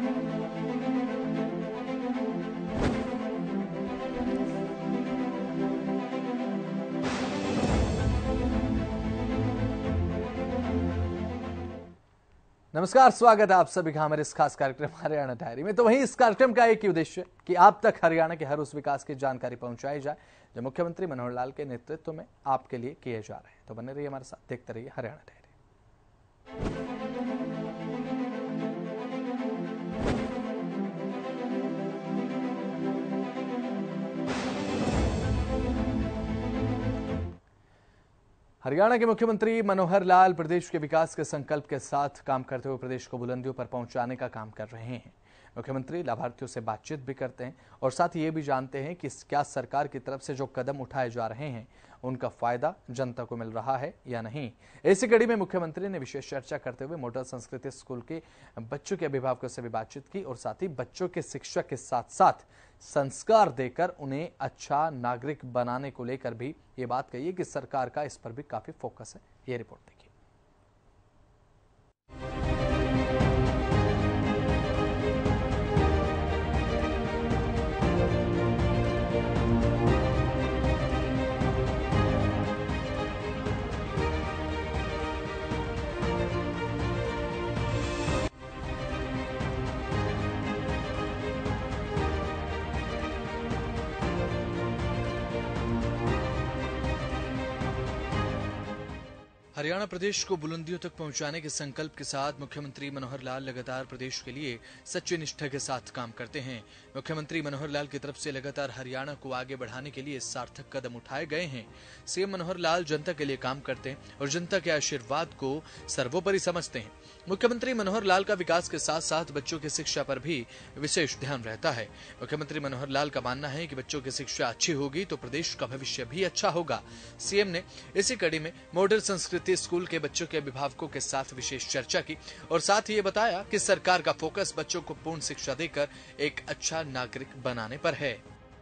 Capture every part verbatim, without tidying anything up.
नमस्कार, स्वागत है आप सभी का हमारे इस खास कार्यक्रम हरियाणा डायरी में। तो वहीं इस कार्यक्रम का एक ही उद्देश्य कि आप तक हरियाणा के हर उस विकास की जानकारी पहुंचाई जाए जो मुख्यमंत्री मनोहर लाल के नेतृत्व में आपके लिए किए जा रहे हैं। तो बने रहिए हमारे साथ, देखते रहिए हरियाणा डायरी। हरियाणा के मुख्यमंत्री मनोहर लाल प्रदेश के विकास के संकल्प के साथ काम करते हुए प्रदेश को बुलंदियों पर पहुंचाने का काम कर रहे हैं। मुख्यमंत्री लाभार्थियों से बातचीत भी करते हैं और साथ ही ये भी जानते हैं कि क्या सरकार की तरफ से जो कदम उठाए जा रहे हैं उनका फायदा जनता को मिल रहा है या नहीं। इसी कड़ी में मुख्यमंत्री ने विशेष चर्चा करते हुए मॉडल संस्कृति स्कूल के बच्चों के अभिभावकों से भी बातचीत की और साथ ही बच्चों के शिक्षा के साथ साथ संस्कार देकर उन्हें अच्छा नागरिक बनाने को लेकर भी ये बात कही है कि सरकार का इस पर भी काफी फोकस है। ये रिपोर्ट देखिए। हरियाणा प्रदेश को बुलंदियों तक पहुंचाने के संकल्प के साथ मुख्यमंत्री मनोहर लाल लगातार प्रदेश के लिए सच्ची निष्ठा के साथ काम करते हैं। मुख्यमंत्री मनोहर लाल की तरफ से लगातार हरियाणा को आगे बढ़ाने के लिए सार्थक कदम उठाए गए हैं। सीएम मनोहर लाल जनता के लिए काम करते हैं और जनता के आशीर्वाद को सर्वोपरि समझते हैं। मुख्यमंत्री मनोहर लाल का विकास के साथ साथ बच्चों की शिक्षा पर भी विशेष ध्यान रहता है। मुख्यमंत्री मनोहर लाल का मानना है कि बच्चों की शिक्षा अच्छी होगी तो प्रदेश का भविष्य भी अच्छा होगा। सीएम ने इसी कड़ी में मॉडल संस्कृति स्कूल के बच्चों के अभिभावकों के साथ विशेष चर्चा की और साथ ही ये बताया कि सरकार का फोकस बच्चों को पूर्ण शिक्षा देकर एक अच्छा नागरिक बनाने पर है।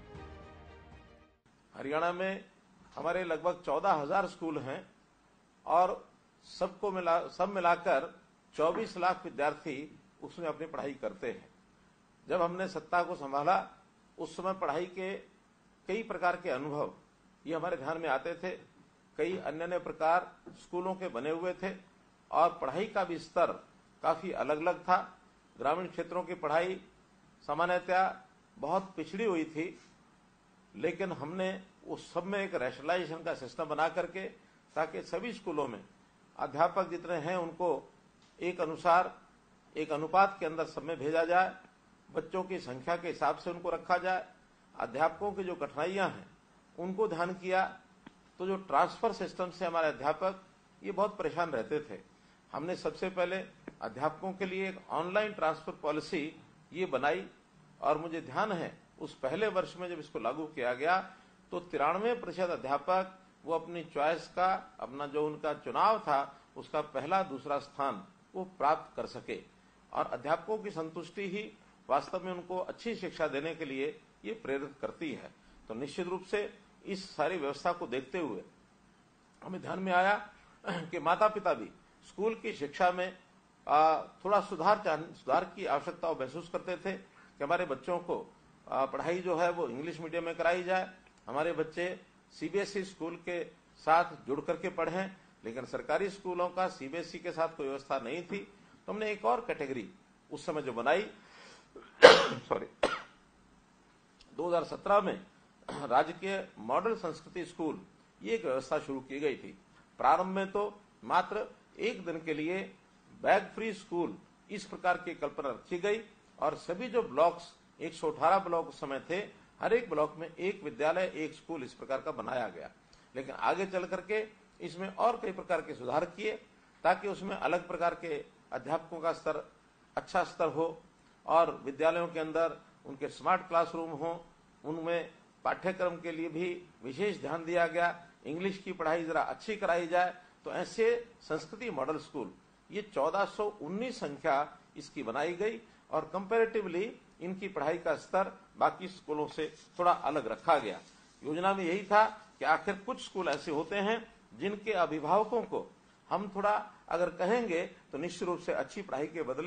हरियाणा में हमारे लगभग चौदह हजार स्कूल हैं और सबको मिला सब मिलाकर चौबीस लाख विद्यार्थी उसमें अपनी पढ़ाई करते हैं। जब हमने सत्ता को संभाला उस समय पढ़ाई के कई प्रकार के अनुभव ये हमारे ध्यान में आते थे। कई अन्य अन्य प्रकार स्कूलों के बने हुए थे और पढ़ाई का भी स्तर काफी अलग अलग था। ग्रामीण क्षेत्रों की पढ़ाई सामान्यतया बहुत पिछड़ी हुई थी, लेकिन हमने उस सब में एक रैशनलाइजेशन का सिस्टम बना करके ताकि सभी स्कूलों में अध्यापक जितने हैं उनको एक अनुसार एक अनुपात के अंदर सब में भेजा जाए, बच्चों की संख्या के हिसाब से उनको रखा जाए। अध्यापकों की जो कठिनाइयां हैं उनको ध्यान किया तो जो ट्रांसफर सिस्टम से हमारे अध्यापक ये बहुत परेशान रहते थे। हमने सबसे पहले अध्यापकों के लिए एक ऑनलाइन ट्रांसफर पॉलिसी ये बनाई और मुझे ध्यान है उस पहले वर्ष में जब इसको लागू किया गया तो तिरानवे प्रतिशत अध्यापक वो अपनी चॉइस का अपना जो उनका चुनाव था उसका पहला दूसरा स्थान वो प्राप्त कर सके और अध्यापकों की संतुष्टि ही वास्तव में उनको अच्छी शिक्षा देने के लिए ये प्रेरित करती है। तो निश्चित रूप से इस सारी व्यवस्था को देखते हुए हमें ध्यान में आया कि माता पिता भी स्कूल की शिक्षा में थोड़ा सुधार सुधार की आवश्यकता महसूस करते थे कि हमारे बच्चों को पढ़ाई जो है वो इंग्लिश मीडियम में कराई जाए, हमारे बच्चे सीबीएसई स्कूल के साथ जुड़ करके पढ़ें। लेकिन सरकारी स्कूलों का सीबीएसई के साथ कोई व्यवस्था नहीं थी, तो हमने एक और कैटेगरी उस समय जो बनाई सॉरी दो हज़ार सत्रह में राजकीय मॉडल संस्कृति स्कूल ये एक व्यवस्था शुरू की गई थी। प्रारंभ में तो मात्र एक दिन के लिए बैग फ्री स्कूल इस प्रकार की कल्पना रखी गई और सभी जो ब्लॉक्स एक सौ अठारह ब्लॉक उस समय थे, हर एक ब्लॉक में एक विद्यालय एक स्कूल इस प्रकार का बनाया गया। लेकिन आगे चल करके इसमें और कई प्रकार के सुधार किए ताकि उसमें अलग प्रकार के अध्यापकों का स्तर अच्छा स्तर हो और विद्यालयों के अंदर उनके स्मार्ट क्लासरूम हो, उनमें पाठ्यक्रम के लिए भी विशेष ध्यान दिया गया, इंग्लिश की पढ़ाई जरा अच्छी कराई जाए। तो ऐसे संस्कृति मॉडल स्कूल ये चौदह सौ उन्नीस संख्या इसकी बनाई गई और कंपैरेटिवली इनकी पढ़ाई का स्तर बाकी स्कूलों से थोड़ा अलग रखा गया। योजना में यही था कि आखिर कुछ स्कूल ऐसे होते हैं जिनके अभिभावकों को हम थोड़ा अगर कहेंगे तो निश्चित रूप से अच्छी पढ़ाई के बदले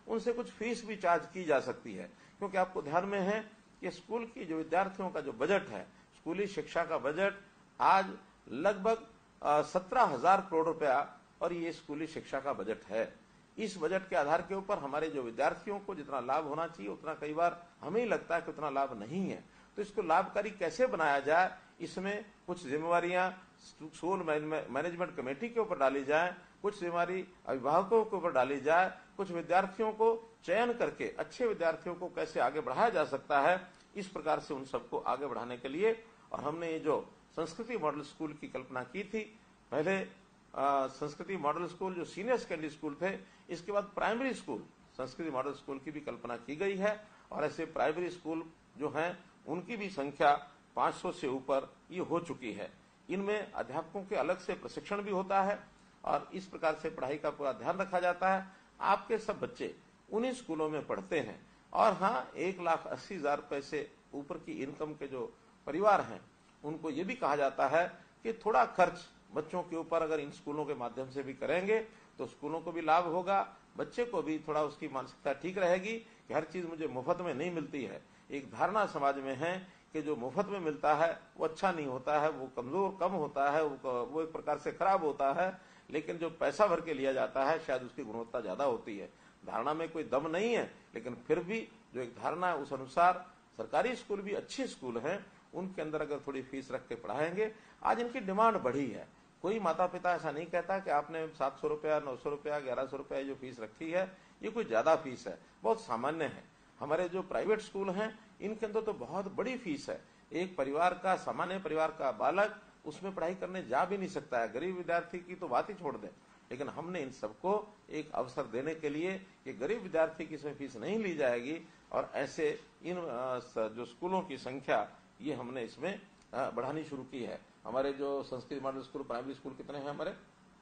उनसे कुछ फीस भी चार्ज की जा सकती है। क्योंकि आपको ध्यान में है कि स्कूल की जो विद्यार्थियों का जो बजट है, स्कूली शिक्षा का बजट आज लगभग सत्रह हजार करोड़ रुपया और ये स्कूली शिक्षा का बजट है। इस बजट के आधार के ऊपर हमारे जो विद्यार्थियों को जितना लाभ होना चाहिए उतना कई बार हमें ही लगता है कि उतना लाभ नहीं है। तो इसको लाभकारी कैसे बनाया जाए, इसमें कुछ जिम्मेवारियां स्कूल मैनेजमेंट कमेटी के ऊपर डाली जाए, कुछ जिम्मेवारी अभिभावकों के ऊपर डाली जाए, कुछ विद्यार्थियों को चयन करके अच्छे विद्यार्थियों को कैसे आगे बढ़ाया जा सकता है, इस प्रकार से उन सबको आगे बढ़ाने के लिए। और हमने ये जो संस्कृति मॉडल स्कूल की कल्पना की थी, पहले संस्कृति मॉडल स्कूल जो सीनियर सेकेंडरी स्कूल थे, इसके बाद primary school Sanskriti model school की भी कल्पना की गई है। और ऐसे प्राइमरी स्कूल जो हैं उनकी भी संख्या पाँच सौ से ऊपर ये हो चुकी है। इनमें अध्यापकों के अलग से प्रशिक्षण भी होता है और इस प्रकार से पढ़ाई का पूरा ध्यान रखा जाता है। आपके सब बच्चे उन्हीं स्कूलों में पढ़ते हैं। और हाँ, एक लाख अस्सी हजार रुपए से ऊपर की इनकम के जो परिवार हैं उनको ये भी कहा जाता है कि थोड़ा खर्च बच्चों के ऊपर अगर इन स्कूलों के माध्यम से भी करेंगे तो स्कूलों को भी लाभ होगा, बच्चे को भी थोड़ा उसकी मानसिकता ठीक रहेगी कि हर चीज मुझे मुफ्त में नहीं मिलती है। एक धारणा समाज में है कि जो मुफ्त में मिलता है वो अच्छा नहीं होता है, वो कमजोर कम होता है, वो एक प्रकार से खराब होता है। लेकिन जो पैसा भर के लिया जाता है शायद उसकी गुणवत्ता ज्यादा होती है। धारणा में कोई दम नहीं है, लेकिन फिर भी जो एक धारणा है उस अनुसार सरकारी स्कूल भी अच्छे स्कूल हैं, उनके अंदर अगर थोड़ी फीस रख के पढ़ाएंगे। आज इनकी डिमांड बढ़ी है, कोई माता पिता ऐसा नहीं कहता कि आपने सात सौ रुपया नौ सौ रुपया ग्यारह सौ रुपया जो फीस रखी है ये कोई ज्यादा फीस है, बहुत सामान्य है। हमारे जो प्राइवेट स्कूल हैं इनके अंदर तो बहुत बड़ी फीस है। एक परिवार का, सामान्य परिवार का बालक उसमें पढ़ाई करने जा भी नहीं सकता है, गरीब विद्यार्थी की तो बात ही छोड़ दें। लेकिन हमने इन सबको एक अवसर देने के लिए कि गरीब विद्यार्थी की इसमें फीस नहीं ली जाएगी और ऐसे इन जो स्कूलों की संख्या ये हमने इसमें बढ़ानी शुरू की है। हमारे जो Sanskrit model school primary school कितने हैं हमारे?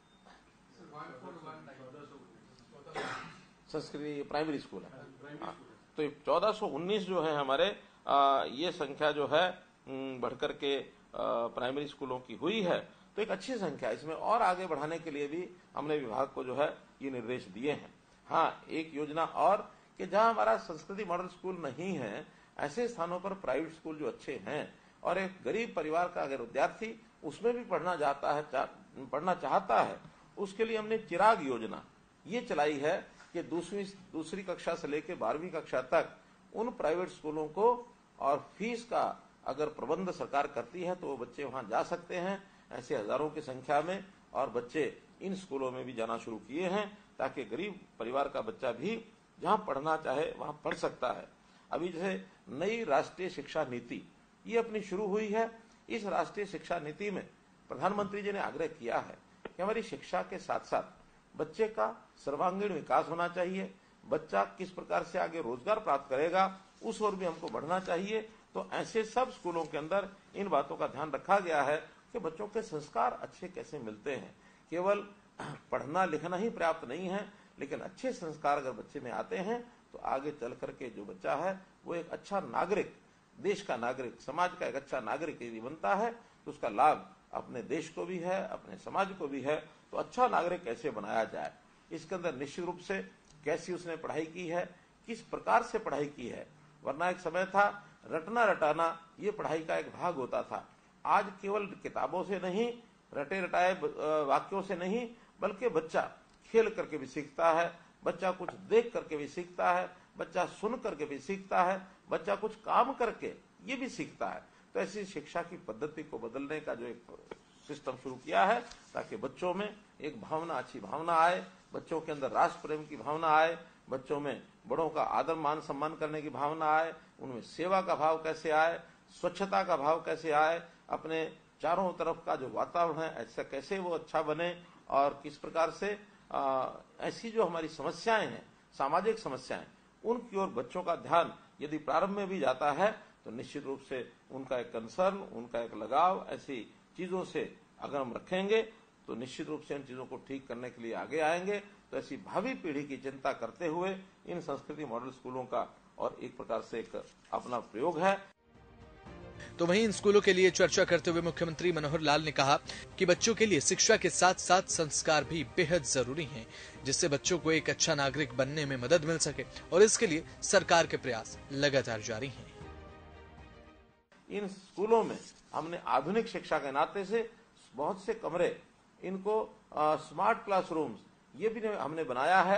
संस्कृति प्राइमरी स्कूल है तो चौदह सौ उन्नीस जो है हमारे, आ, ये संख्या जो है बढ़कर के प्राइमरी स्कूलों की हुई है। तो एक अच्छी संख्या, इसमें और आगे बढ़ाने के लिए भी हमने विभाग को जो है ये निर्देश दिए हैं। हाँ, एक योजना और कि जहां हमारा संस्कृति मॉडल स्कूल नहीं है ऐसे स्थानों पर प्राइवेट स्कूल जो अच्छे हैं और एक गरीब परिवार का अगर विद्यार्थी उसमें भी पढ़ना जाता है चा, पढ़ना चाहता है, उसके लिए हमने चिराग योजना ये चलाई है कि दूसरी दूसरी कक्षा से लेकर बारहवीं कक्षा तक उन प्राइवेट स्कूलों को और फीस का अगर प्रबंध सरकार करती है तो वो बच्चे वहां जा सकते हैं। ऐसे हजारों की संख्या में और बच्चे इन स्कूलों में भी जाना शुरू किए हैं ताकि गरीब परिवार का बच्चा भी जहां पढ़ना चाहे वहां पढ़ सकता है। अभी जैसे नई राष्ट्रीय शिक्षा नीति ये अपनी शुरू हुई है। इस राष्ट्रीय शिक्षा नीति में प्रधानमंत्री जी ने आग्रह किया है कि हमारी शिक्षा के साथ साथ बच्चे का सर्वांगीण विकास होना चाहिए। बच्चा किस प्रकार से आगे रोजगार प्राप्त करेगा उस ओर भी हमको बढ़ना चाहिए। तो ऐसे सब स्कूलों के अंदर इन बातों का ध्यान रखा गया है कि बच्चों के संस्कार अच्छे कैसे मिलते हैं। केवल पढ़ना लिखना ही पर्याप्त नहीं है, लेकिन अच्छे संस्कार अगर बच्चे में आते हैं तो आगे चल करके जो बच्चा है वो एक अच्छा नागरिक, देश का नागरिक, समाज का एक अच्छा नागरिक यदि बनता है तो उसका लाभ अपने देश को भी है, अपने समाज को भी है। तो अच्छा नागरिक कैसे बनाया जाए, इसके अंदर निश्चित रूप से कैसी उसने पढ़ाई की है, किस प्रकार से पढ़ाई की है। वरना एक समय था रटना रटाना ये पढ़ाई का एक भाग होता था। आज केवल किताबों से नहीं, रटे रटाए वाक्यों से नहीं, बल्कि बच्चा खेल करके भी सीखता है, बच्चा कुछ देख करके भी सीखता है, बच्चा सुन करके भी सीखता है, बच्चा कुछ काम करके ये भी सीखता है। तो ऐसी शिक्षा की पद्धति को बदलने का जो एक सिस्टम शुरू किया है ताकि बच्चों में एक भावना, अच्छी भावना आए, बच्चों के अंदर राष्ट्र प्रेम की भावना आए, बच्चों में बड़ों का आदर मान सम्मान करने की भावना आए, उनमें सेवा का भाव कैसे आए, स्वच्छता का भाव कैसे आए, अपने चारों तरफ का जो वातावरण है ऐसा कैसे वो अच्छा बने और किस प्रकार से आ, ऐसी जो हमारी समस्याएं हैं, सामाजिक समस्याएं, उनकी ओर बच्चों का ध्यान यदि प्रारंभ में भी जाता है तो निश्चित रूप से उनका एक कंसर्न, उनका एक लगाव ऐसी चीजों से अगर हम रखेंगे तो निश्चित रूप से इन चीजों को ठीक करने के लिए आगे आएंगे। तो ऐसी भावी पीढ़ी की चिंता करते हुए इन संस्कृति मॉडल स्कूलों का और एक प्रकार से एक अपना प्रयोग है। तो वहीं इन स्कूलों के लिए चर्चा करते हुए मुख्यमंत्री मनोहर लाल ने कहा कि बच्चों के लिए शिक्षा के साथ साथ संस्कार भी बेहद जरूरी हैं, जिससे बच्चों को एक अच्छा नागरिक बनने में मदद मिल सके और इसके लिए सरकार के प्रयास लगातार जारी हैं। इन स्कूलों में हमने आधुनिक शिक्षा के नाते से बहुत से कमरे, इनको आ, स्मार्ट क्लासरूम्स ये भी हमने बनाया है।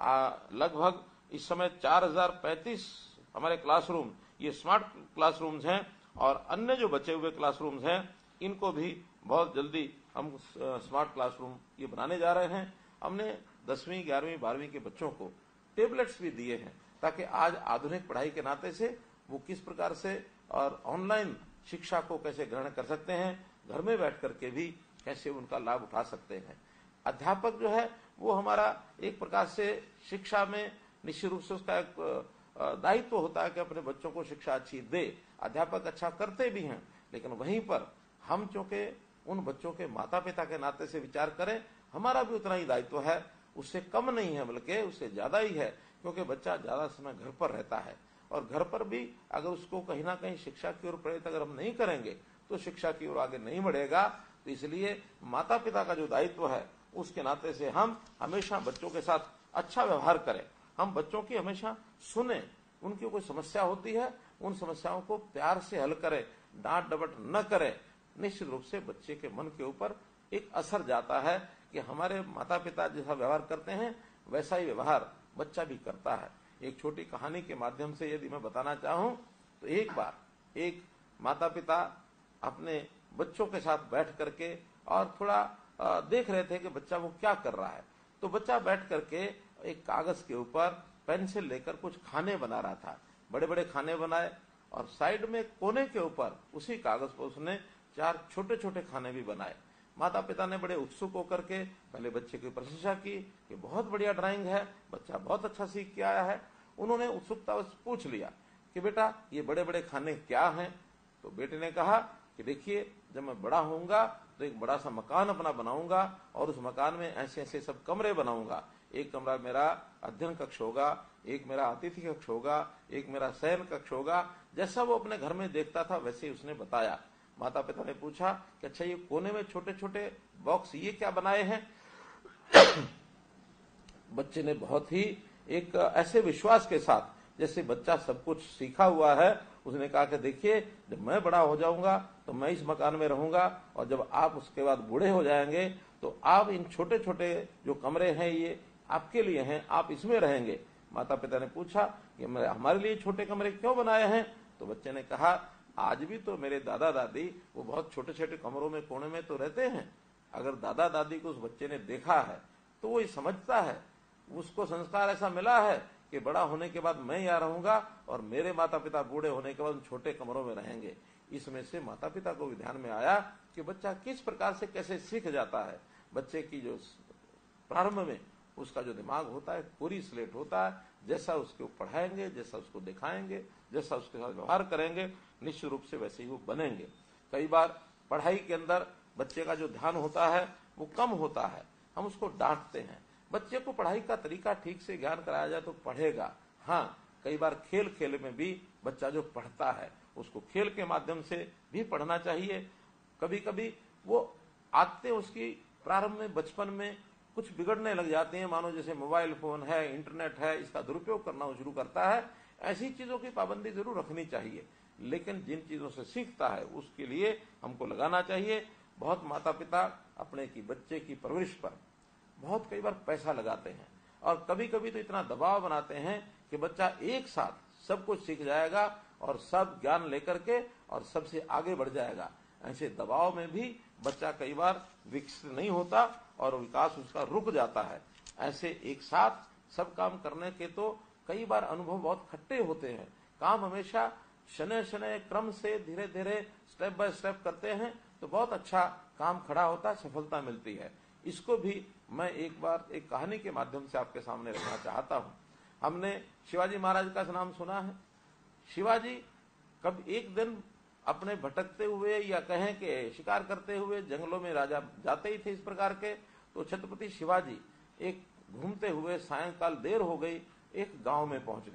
लगभग इस समय चार हजार पैंतीस हमारे क्लासरूम ये स्मार्ट क्लासरूम्स हैं और अन्य जो बचे हुए क्लासरूम्स हैं इनको भी बहुत जल्दी हम स्मार्ट क्लासरूम ये बनाने जा रहे हैं। हमने दसवीं ग्यारहवीं बारहवीं के बच्चों को टेबलेट्स भी दिए हैं ताकि आज आधुनिक पढ़ाई के नाते से वो किस प्रकार से और ऑनलाइन शिक्षा को कैसे ग्रहण कर सकते हैं, घर में बैठ करके भी कैसे उनका लाभ उठा सकते हैं। अध्यापक जो है वो हमारा एक प्रकार से शिक्षा में निश्चित रूप से उसका एक दायित्व तो होता है कि अपने बच्चों को शिक्षा अच्छी दे। अध्यापक अच्छा करते भी हैं, लेकिन वहीं पर हम चूंकि उन बच्चों के माता पिता के नाते से विचार करें, हमारा भी उतना ही दायित्व है। उससे कम नहीं है बल्कि उससे ज्यादा ही है, क्योंकि बच्चा ज्यादा समय घर पर रहता है और घर पर भी अगर उसको कहीं ना कहीं शिक्षा की ओर प्रेरित अगर हम नहीं करेंगे तो शिक्षा की ओर आगे नहीं बढ़ेगा। तो इसलिए माता पिता का जो दायित्व है उसके नाते से हम हमेशा बच्चों के साथ अच्छा व्यवहार करें, हम बच्चों की हमेशा सुने, उनकी कोई समस्या होती है उन समस्याओं को प्यार से हल करें, डांट डपट न करें। निश्चित रूप से बच्चे के मन के ऊपर एक असर जाता है कि हमारे माता पिता जैसा व्यवहार करते हैं वैसा ही व्यवहार बच्चा भी करता है। एक छोटी कहानी के माध्यम से यदि मैं बताना चाहूं तो एक बार एक माता पिता अपने बच्चों के साथ बैठ करके और थोड़ा देख रहे थे कि बच्चा वो क्या कर रहा है। तो बच्चा बैठ करके एक कागज के ऊपर पेंसिल लेकर कुछ खाने बना रहा था। बड़े बड़े खाने बनाए और साइड में कोने के ऊपर उसी कागज पर उसने चार छोटे छोटे खाने भी बनाए। माता पिता ने बड़े उत्सुक होकर के पहले बच्चे की प्रशंसा की कि बहुत बढ़िया ड्राइंग है, बच्चा बहुत अच्छा सीख के आया है। उन्होंने उत्सुकता से पूछ लिया कि बेटा ये बड़े बड़े खाने क्या हैं। तो बेटे ने कहा कि देखिए, जब मैं बड़ा होऊंगा तो एक बड़ा सा मकान अपना बनाऊंगा और उस मकान में ऐसे ऐसे सब कमरे बनाऊंगा। एक कमरा मेरा अध्ययन कक्ष होगा, एक मेरा अतिथि कक्ष होगा, एक मेरा शयन कक्ष होगा। जैसा वो अपने घर में देखता था वैसे ही उसने बताया। माता पिता ने पूछा कि अच्छा ये कोने में छोटे छोटे बॉक्स ये क्या बनाए हैं। बच्चे ने बहुत ही एक ऐसे विश्वास के साथ जैसे बच्चा सब कुछ सीखा हुआ है, उसने कहा कि देखिए, जब मैं बड़ा हो जाऊंगा तो मैं इस मकान में रहूंगा और जब आप उसके बाद बूढ़े हो जाएंगे तो आप इन छोटे छोटे जो कमरे हैं ये आपके लिए हैं, आप इसमें रहेंगे। माता पिता ने पूछा कि हमारे लिए छोटे कमरे क्यों बनाए हैं। तो बच्चे ने कहा आज भी तो मेरे दादा दादी वो बहुत छोटे छोटे कमरों में कोने में तो रहते हैं। अगर दादा दादी को उस बच्चे ने देखा है तो वो ये समझता है, उसको संस्कार ऐसा मिला है कि बड़ा होने के बाद मैं यहाँ रहूंगा और मेरे माता पिता बूढ़े होने के बाद छोटे कमरों में रहेंगे। इसमें से माता पिता को भी ध्यान में आया कि बच्चा किस प्रकार से कैसे सीख जाता है। बच्चे की जो प्रारंभ में उसका जो दिमाग होता है पूरी स्लेट होता है, जैसा उसको पढ़ाएंगे, जैसा उसको दिखाएंगे, जैसा उसके साथ व्यवहार करेंगे, निश्चित रूप से वैसे ही वो बनेंगे। कई बार पढ़ाई के अंदर बच्चे का जो ध्यान होता है वो कम होता है, हम उसको डांटते हैं। बच्चे को पढ़ाई का तरीका ठीक से ज्ञान कराया जाए तो पढ़ेगा। हाँ, कई बार खेल खेल में भी बच्चा जो पढ़ता है उसको खेल के माध्यम से भी पढ़ना चाहिए। कभी कभी वो आते उसकी प्रारंभ में बचपन में कुछ बिगड़ने लग जाते हैं, मानो जैसे मोबाइल फोन है, इंटरनेट है, इसका दुरुपयोग करना शुरू करता है। ऐसी चीजों की पाबंदी जरूर रखनी चाहिए, लेकिन जिन चीजों से सीखता है उसके लिए हमको लगाना चाहिए। बहुत माता पिता अपने की बच्चे की परवरिश पर बहुत कई बार पैसा लगाते हैं और कभी कभी तो इतना दबाव बनाते हैं कि बच्चा एक साथ सब कुछ सीख जाएगा और सब ज्ञान लेकर के और सबसे आगे बढ़ जाएगा। ऐसे दबाव में भी बच्चा कई बार विकसित नहीं होता और विकास उसका रुक जाता है। ऐसे एक साथ सब काम करने के तो कई बार अनुभव बहुत खट्टे होते हैं। काम हमेशा शनै शनै क्रम से धीरे धीरे स्टेप बाय स्टेप करते हैं तो बहुत अच्छा काम खड़ा होता है, सफलता मिलती है। इसको भी मैं एक बार एक कहानी के माध्यम से आपके सामने रखना चाहता हूं। हमने शिवाजी महाराज का नाम सुना है। शिवाजी कब एक दिन अपने भटकते हुए या कहें कि शिकार करते हुए जंगलों में राजा जाते ही थे इस प्रकार के, तो छत्रपति शिवाजी एक घूमते हुए सायंकाल देर हो गई एक गांव में पहुंच गए।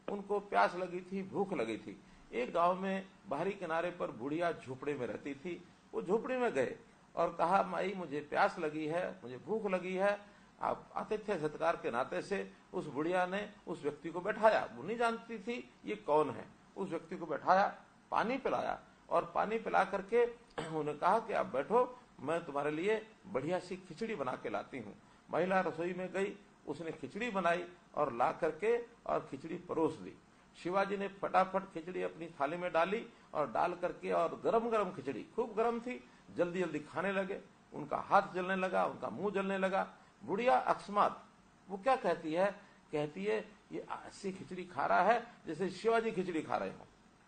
उनको प्यास लगी थी, भूख लगी थी। एक गांव में बाहरी किनारे पर बुढ़िया झोपड़ी में रहती थी। वो झोपड़ी में गए और कहा, माई मुझे प्यास लगी है, मुझे भूख लगी है। आप आतिथ्य सत्कार के नाते से उस बुढ़िया ने उस व्यक्ति को बैठाया। वो नहीं जानती थी ये कौन है। उस व्यक्ति को बैठाया, पानी पिलाया और पानी पिला करके उन्होंने कहा कि आप बैठो, मैं तुम्हारे लिए बढ़िया सी खिचड़ी बना के लाती हूँ। महिला रसोई में गई, उसने खिचड़ी बनाई और ला करके और खिचड़ी परोस दी। शिवाजी ने फटाफट खिचड़ी अपनी थाली में डाली और डाल करके, और गरम गरम खिचड़ी खूब गरम थी, जल्दी जल्दी खाने लगे। उनका हाथ जलने लगा, उनका मुंह जलने लगा। बुढ़िया अकस्मात वो क्या कहती है, कहती है ये ऐसी खिचड़ी खा रहा है जैसे शिवाजी खिचड़ी खा रहे हो।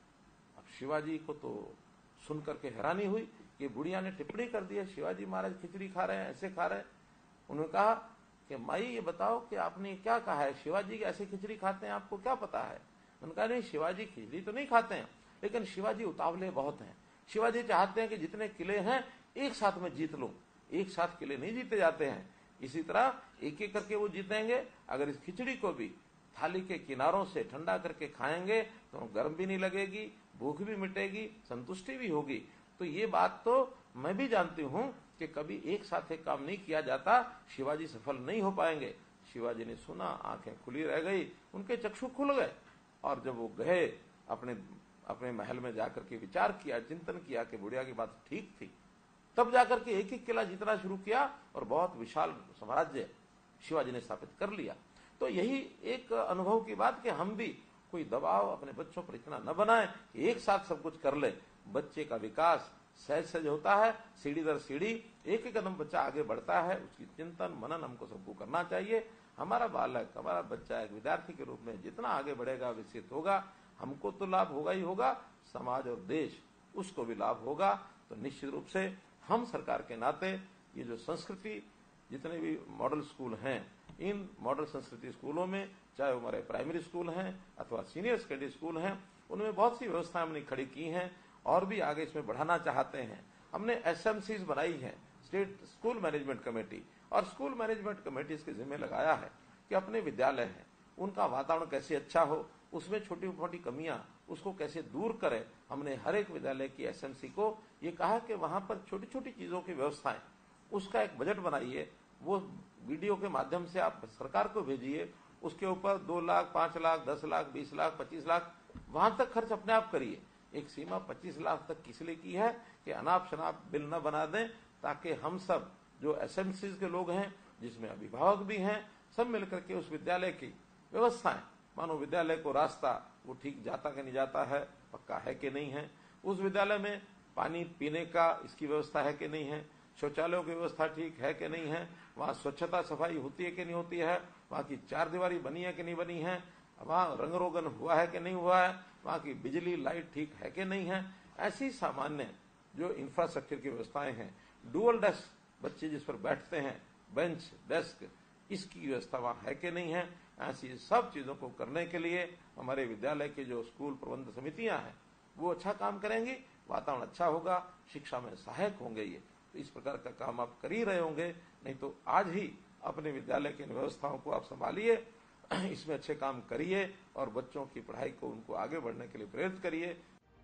अब शिवाजी को तो सुन करके हैरानी हुई कि बुढ़िया ने टिप्पणी कर दी है, शिवाजी महाराज खिचड़ी खा रहे हैं, ऐसे खा रहे हैं। उन्होंने कहा कि माई ये बताओ कि आपने क्या कहा है, शिवाजी ऐसे खिचड़ी खाते हैं, आपको क्या पता है? उन्होंने कहा नहीं, शिवाजी खिचड़ी तो नहीं खाते हैं, लेकिन शिवाजी उतावले बहुत हैं। शिवाजी चाहते हैं कि जितने किले हैं एक साथ में जीत लूं। एक साथ किले नहीं जीते जाते हैं, इसी तरह एक एक करके वो जीतेंगे। अगर इस खिचड़ी को भी थाली के किनारों से ठंडा करके खाएंगे तो गर्म भी नहीं लगेगी, भूख भी मिटेगी, संतुष्टि भी होगी। तो ये बात तो मैं भी जानती हूं कि कभी एक साथ एक काम नहीं किया जाता, शिवाजी सफल नहीं हो पाएंगे। शिवाजी ने सुना, आंखें खुली रह गई, उनके चक्षु खुल गए। और जब वो गए अपने अपने महल में जाकर के विचार किया, चिंतन किया कि बुढ़िया की बात ठीक थी, तब जाकर के एक एक किला जीतना शुरू किया और बहुत विशाल साम्राज्य शिवाजी ने स्थापित कर लिया। तो यही एक अनुभव की बात कि हम भी कोई दबाव अपने बच्चों पर इतना न बनाएं कि एक साथ सब कुछ कर ले। बच्चे का विकास सहज सहज होता है, सीढ़ी दर सीढ़ी एक एक कदम बच्चा आगे बढ़ता है। उसकी चिंतन मनन हमको सबको करना चाहिए। हमारा बालक, हमारा बच्चा एक विद्यार्थी के रूप में जितना आगे बढ़ेगा, विकसित होगा, हमको तो लाभ होगा ही होगा, समाज और देश उसको भी लाभ होगा। तो निश्चित रूप से हम सरकार के नाते ये जो संस्कृति, जितने भी मॉडल स्कूल हैं, इन मॉडल संस्कृति स्कूलों में, चाहे हमारे प्राइमरी स्कूल हैं अथवा सीनियर सेकेंडरी स्कूल हैं, उनमें बहुत सी व्यवस्थाएं हमने खड़ी की हैं और भी आगे इसमें बढ़ाना चाहते हैं। हमने एसएमसीज बनाई है, स्टेट स्कूल मैनेजमेंट कमेटी, और स्कूल मैनेजमेंट कमेटी इसके जिम्मे लगाया है कि अपने विद्यालय हैं उनका वातावरण कैसे अच्छा हो, उसमें छोटी मोटी कमियां उसको कैसे दूर करें। हमने हर एक विद्यालय की एसएमसी को ये कहा कि वहां पर छोटी छोटी चीजों की व्यवस्थाएं, उसका एक बजट बनाइए, वो वीडियो के माध्यम से आप सरकार को भेजिए। उसके ऊपर दो लाख पांच लाख दस लाख बीस लाख पच्चीस लाख वहां तक खर्च अपने आप करिए। एक सीमा पच्चीस लाख तक किस लिए की है कि अनाप शनाप बिल न बना दें, ताकि हम सब जो एसएमसीज के लोग हैं, जिसमें अभिभावक भी हैं, सब मिलकर के उस विद्यालय की व्यवस्थाएं, मानो विद्यालय को रास्ता वो ठीक जाता कि नहीं जाता है, पक्का है कि नहीं है, उस विद्यालय में पानी पीने का इसकी व्यवस्था है कि नहीं है, शौचालयों की व्यवस्था ठीक है कि नहीं है, वहाँ स्वच्छता सफाई होती है कि नहीं होती है, वहाँ की चार दीवारी बनी है कि नहीं बनी है, वहाँ रंग रोगन हुआ है कि नहीं हुआ है, वहाँ की बिजली लाइट ठीक है कि नहीं है। ऐसी सामान्य जो इंफ्रास्ट्रक्चर की व्यवस्थाएं हैं, डुअल डेस्क बच्चे जिस पर बैठते हैं, बेंच डेस्क, इसकी व्यवस्था वहाँ है कि नहीं है। ऐसी सब चीजों को करने के लिए हमारे विद्यालय के जो स्कूल प्रबंध समितियां हैं वो अच्छा काम करेंगी, वातावरण अच्छा होगा, शिक्षा में सहायक होंगे। ये तो इस प्रकार का काम आप कर ही रहे होंगे, नहीं तो आज ही अपने विद्यालय की व्यवस्थाओं को आप संभालिए, इसमें अच्छे काम करिए और बच्चों की पढ़ाई को उनको आगे बढ़ने के लिए प्रेरित करिए।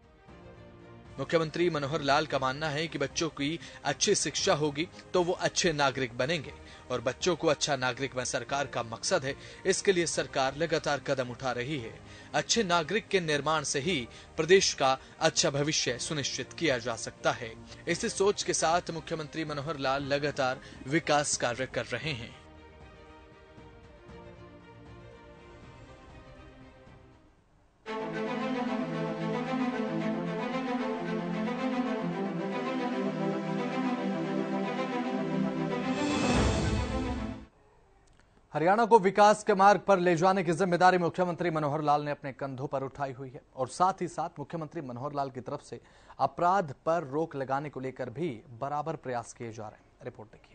मुख्यमंत्री मनोहर लाल का मानना है कि बच्चों की अच्छी शिक्षा होगी तो वो अच्छे नागरिक बनेंगे, और बच्चों को अच्छा नागरिक बनना सरकार का मकसद है। इसके लिए सरकार लगातार कदम उठा रही है। अच्छे नागरिक के निर्माण से ही प्रदेश का अच्छा भविष्य सुनिश्चित किया जा सकता है। इसी सोच के साथ मुख्यमंत्री मनोहर लाल लगातार विकास कार्य कर रहे हैं। हरियाणा को विकास के मार्ग पर ले जाने की जिम्मेदारी मुख्यमंत्री मनोहर लाल ने अपने कंधों पर उठाई हुई है, और साथ ही साथ मुख्यमंत्री मनोहर लाल की तरफ से अपराध पर रोक लगाने को लेकर भी बराबर प्रयास किए जा रहे हैं। रिपोर्ट देखिए।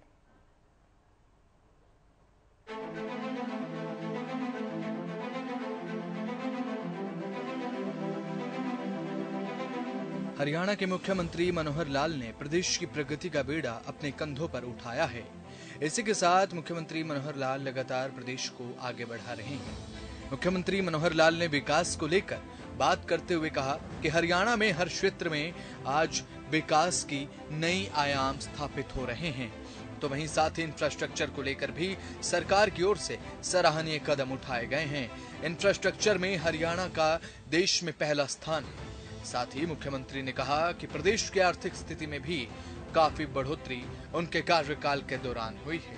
हरियाणा के मुख्यमंत्री मनोहर लाल ने प्रदेश की प्रगति का बेड़ा अपने कंधों पर उठाया है। इसी के साथ मुख्यमंत्री मनोहर लाल लगातार प्रदेश को आगे बढ़ा रहे हैं। मुख्यमंत्री मनोहर लाल ने विकास को लेकर बात करते हुए कहा कि हरियाणा में हर क्षेत्र में आज विकास की नई आयाम स्थापित हो रहे हैं। तो वहीं साथ ही इंफ्रास्ट्रक्चर को लेकर भी सरकार की ओर से सराहनीय कदम उठाए गए हैं। इंफ्रास्ट्रक्चर में हरियाणा का देश में पहला स्थान है। साथ ही मुख्यमंत्री ने कहा कि प्रदेश की आर्थिक स्थिति में भी काफी बढ़ोतरी उनके कार्यकाल के दौरान हुई है।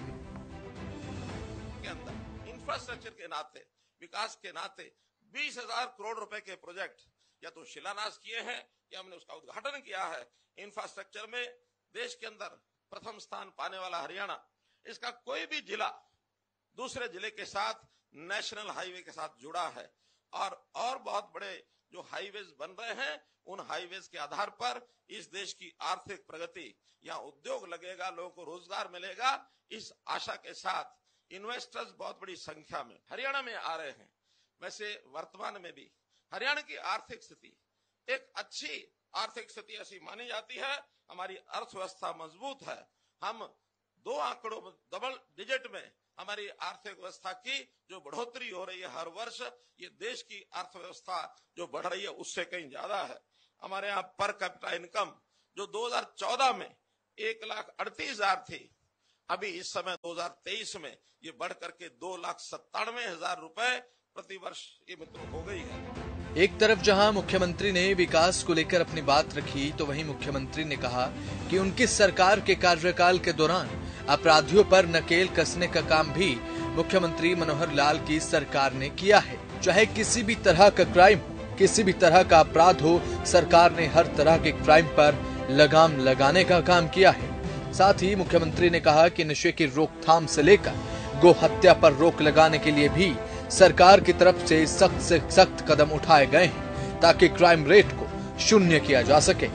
के अंदर इंफ्रास्ट्रक्चर के नाते, विकास के नाते बीस हजार करोड़ रुपए के प्रोजेक्ट या तो शिलान्यास किए हैं या हमने उसका उद्घाटन किया है। इंफ्रास्ट्रक्चर में देश के अंदर प्रथम स्थान पाने वाला हरियाणा, इसका कोई भी जिला दूसरे जिले के साथ नेशनल हाईवे के साथ जुड़ा है और और बहुत बड़े जो हाईवेज बन रहे हैं, उन हाईवेज के आधार पर इस देश की आर्थिक प्रगति, यहाँ उद्योग लगेगा, लोगों को रोजगार मिलेगा, इस आशा के साथ इन्वेस्टर्स बहुत बड़ी संख्या में हरियाणा में आ रहे हैं। वैसे वर्तमान में भी हरियाणा की आर्थिक स्थिति एक अच्छी आर्थिक स्थिति ऐसी मानी जाती है, हमारी अर्थव्यवस्था मजबूत है। हम दो आंकड़ों डबल डिजिट में हमारी आर्थिक व्यवस्था की जो बढ़ोतरी हो रही है हर वर्ष, ये देश की अर्थव्यवस्था जो बढ़ रही है उससे कहीं ज्यादा है। हमारे यहाँ पर कैपिटा इनकम जो दो हज़ार चौदह में एक लाख अड़तीस हजार थी, अभी इस समय दो हज़ार तेईस में ये बढ़ करके दो लाख सत्तानवे हजार रुपए प्रति वर्ष ये मित्रों हो गई है। एक तरफ जहां मुख्यमंत्री ने विकास को लेकर अपनी बात रखी, तो वहीं मुख्यमंत्री ने कहा कि उनकी सरकार के कार्यकाल के दौरान अपराधियों पर नकेल कसने का काम भी मुख्यमंत्री मनोहर लाल की सरकार ने किया है। चाहे किसी भी तरह का क्राइम हो, किसी भी तरह का अपराध हो, सरकार ने हर तरह के क्राइम पर लगाम लगाने का काम किया है। साथ ही मुख्यमंत्री ने कहा कि नशे की रोकथाम से लेकर गो हत्या पर रोक लगाने के लिए भी सरकार की तरफ से सख्त से सख्त कदम उठाए गए हैं ताकि क्राइम रेट को शून्य किया जा सके।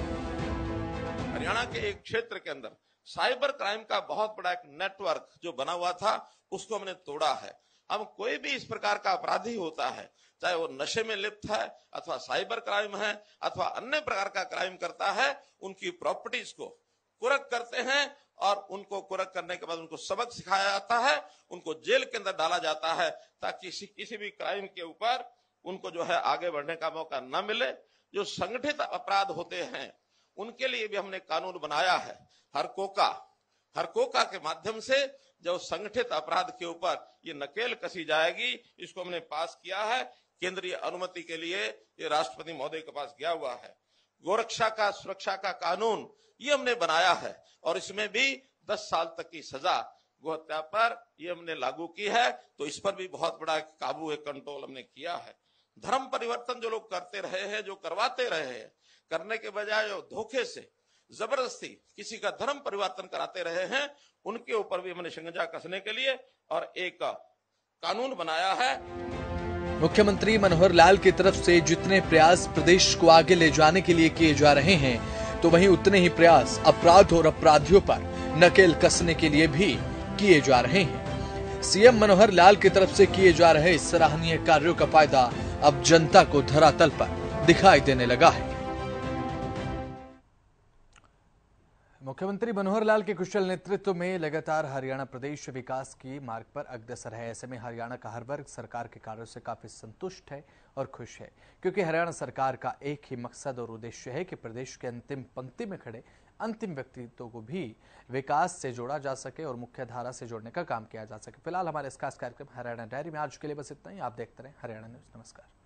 हरियाणा के एक क्षेत्र के अंदर साइबर क्राइम का बहुत बड़ा एक नेटवर्क जो बना हुआ था, उसको हमने तोड़ा है। हम कोई भी इस प्रकार का अपराधी होता है, चाहे वो नशे में लिप्त है अथवा साइबर क्राइम है अथवा अन्य प्रकार का क्राइम करता है, उनकी प्रॉपर्टीज को कुरक करते हैं और उनको कुरक करने के बाद उनको सबक सिखाया जाता है, उनको जेल के अंदर डाला जाता है ताकि किसी भी क्राइम के ऊपर उनको जो है आगे बढ़ने का मौका न मिले। जो संगठित अपराध होते हैं उनके लिए भी हमने कानून बनाया है, हरकोका हरकोका के माध्यम से जो संगठित अपराध के ऊपर ये नकेल कसी जाएगी, इसको हमने पास किया है। केंद्रीय अनुमति के लिए ये राष्ट्रपति महोदय के पास गया हुआ है। गोरक्षा का सुरक्षा का कानून ये हमने बनाया है और इसमें भी दस साल तक की सजा गोहत्या पर ये हमने लागू की है। तो इस पर भी बहुत बड़ा काबू, एक कंट्रोल हमने किया है। धर्म परिवर्तन जो लोग करते रहे हैं, जो करवाते रहे हैं, करने के बजाय जो धोखे से जबरदस्ती किसी का धर्म परिवर्तन कराते रहे हैं, उनके ऊपर भी हमने शिकंजा कसने के लिए और एक कानून बनाया है। मुख्यमंत्री मनोहर लाल की तरफ से जितने प्रयास प्रदेश को आगे ले जाने के लिए किए जा रहे हैं, तो वहीं उतने ही प्रयास अपराध और अपराधियों पर नकेल कसने के लिए भी किए जा रहे हैं। सीएम मनोहर लाल की तरफ से किए जा रहे सराहनीय कार्यों का फायदा अब जनता को धरातल पर दिखाई देने लगा है। मुख्यमंत्री मनोहर लाल के कुशल नेतृत्व में लगातार हरियाणा प्रदेश विकास की मार्ग पर अग्रसर है। ऐसे में हरियाणा का हर वर्ग सरकार के कार्यों से काफी संतुष्ट है और खुश है, क्योंकि हरियाणा सरकार का एक ही मकसद और उद्देश्य है कि प्रदेश के अंतिम पंक्ति में खड़े अंतिम व्यक्तित्व को भी विकास से जोड़ा जा सके और मुख्य धारा से जोड़ने का काम किया जा सके। फिलहाल हमारे इस खास कार्यक्रम हरियाणा डायरी में आज के लिए बस इतना ही। आप देखते रहें हरियाणा न्यूज। नमस्कार।